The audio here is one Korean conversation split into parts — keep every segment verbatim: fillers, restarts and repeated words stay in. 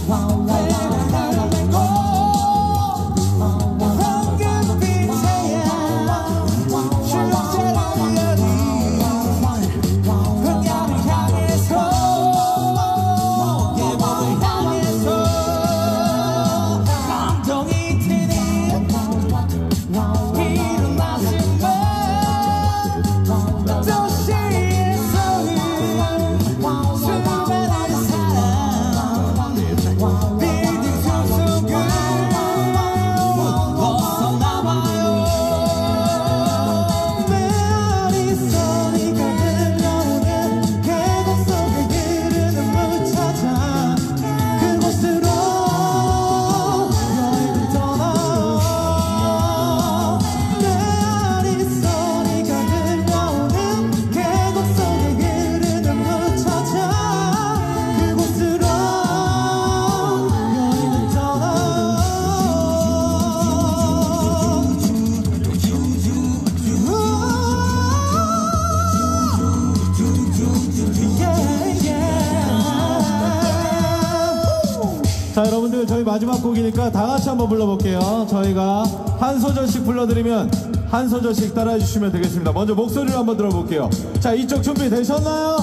자, 여러분들 저희 마지막 곡이니까 다 같이 한번 불러볼게요. 저희가 한 소절씩 불러드리면 한 소절씩 따라해 주시면 되겠습니다. 먼저 목소리를 한번 들어볼게요. 자, 이쪽 준비되셨나요?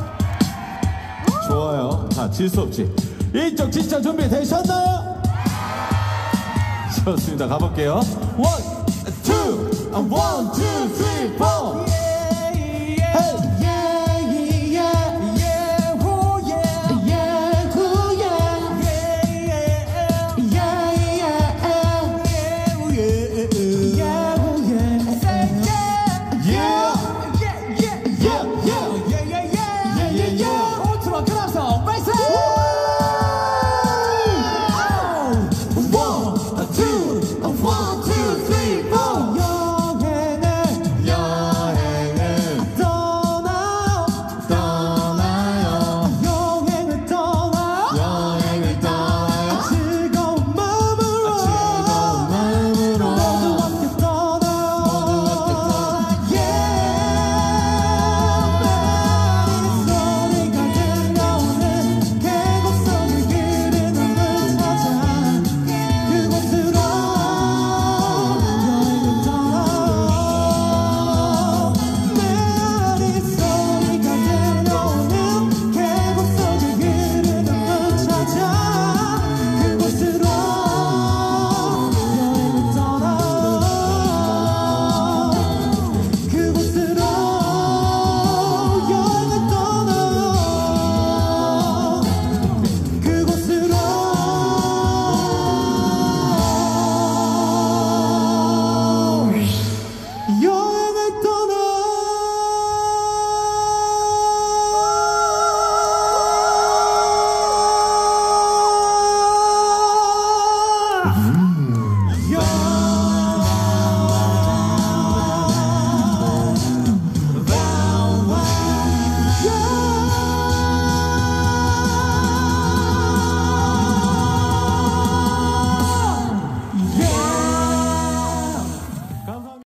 좋아요. 자, 질 수 없지. 이쪽 진짜 준비되셨나요? 좋습니다. 가볼게요. 원, 투, 원, 투, 쓰리, 포. 헤이!